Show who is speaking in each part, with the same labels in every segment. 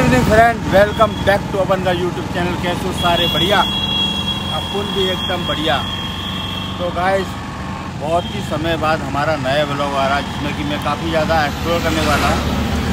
Speaker 1: Evening friend, welcome back to अपन का YouTube channel. कैसे हो सारे? बढ़िया, अपन भी एकदम बढ़िया। तो गाइस, बहुत ही समय बाद हमारा नया व्लॉग आ रहा है जिसमें कि मैं काफ़ी ज़्यादा एक्सप्लोर करने वाला हूँ।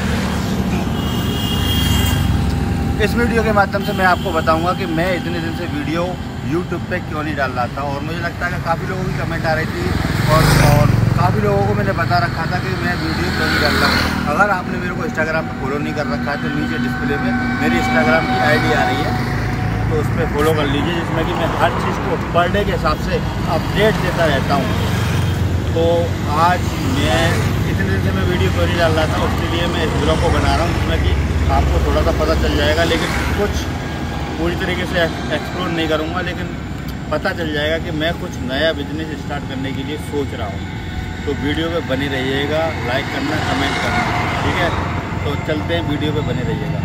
Speaker 1: इस वीडियो के माध्यम से मैं आपको बताऊंगा कि मैं इतने दिन से वीडियो यूट्यूब पे क्यों नहीं डाल रहा था। और मुझे लगता है कि काफ़ी लोगों की कमेंट आ रही थी और काफ़ी लोगों को मैंने बता रखा था कि मैं वीडियो क्यों नहीं डाल रहा हूँ। अगर आपने मेरे को इंस्टाग्राम पे फॉलो नहीं कर रखा है तो नीचे डिस्प्ले में मेरी इंस्टाग्राम की आईडी आ रही है, तो उस पर फॉलो कर लीजिए, जिसमें कि मैं हर चीज़ को पर डे के हिसाब से अपडेट देता रहता हूँ। तो आज मैं इतने दिन से मैं वीडियो क्यों नहीं डाल रहा था, उसके लिए मैं इस ब्लॉग को बना रहा हूँ जिसमें कि आपको थोड़ा सा पता चल जाएगा। लेकिन कुछ पूरी तरीके से एक्सप्लोर नहीं करूँगा, लेकिन पता चल जाएगा कि मैं कुछ नया बिजनेस स्टार्ट करने के लिए सोच रहा हूँ। तो वीडियो पे बने रहिएगा, लाइक करना, कमेंट करना, ठीक है? तो चलते हैं, वीडियो पे बने रहिएगा।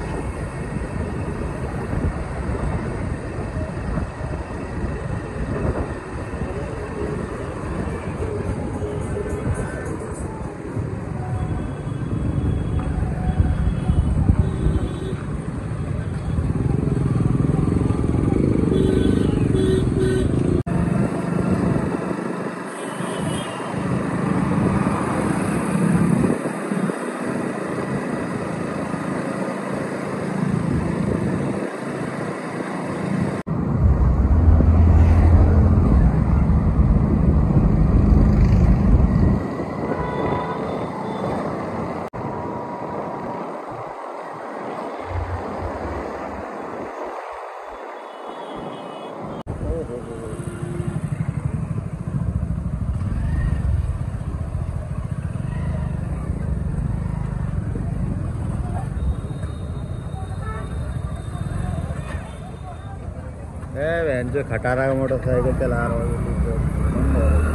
Speaker 1: बहन जो खटारा का मोटरसाइकिल चला रहा हूँ।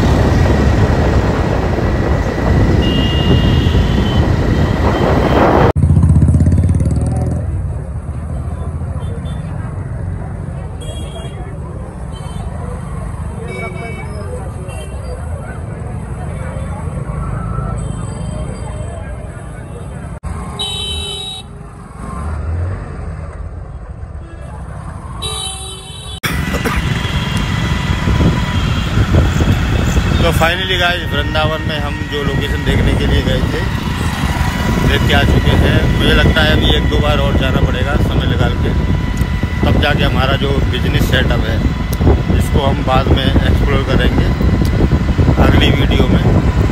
Speaker 1: तो फाइनली गाइस, वृंदावन में हम जो लोकेशन देखने के लिए गए थे देख के आ चुके हैं। मुझे लगता है अभी 1-2 बार और जाना पड़ेगा समय निकाल के, तब जाके हमारा जो बिजनेस सेटअप है इसको हम बाद में एक्सप्लोर करेंगे अगली वीडियो में।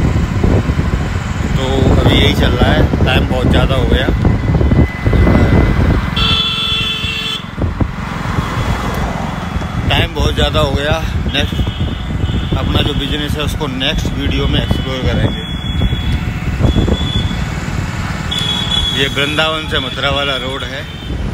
Speaker 1: तो अभी यही चल रहा है, टाइम बहुत ज़्यादा हो गया। नेक्स्ट अपना जो बिजनेस है उसको नेक्स्ट वीडियो में एक्सप्लोर करेंगे। ये वृंदावन से मथुरा वाला रोड है।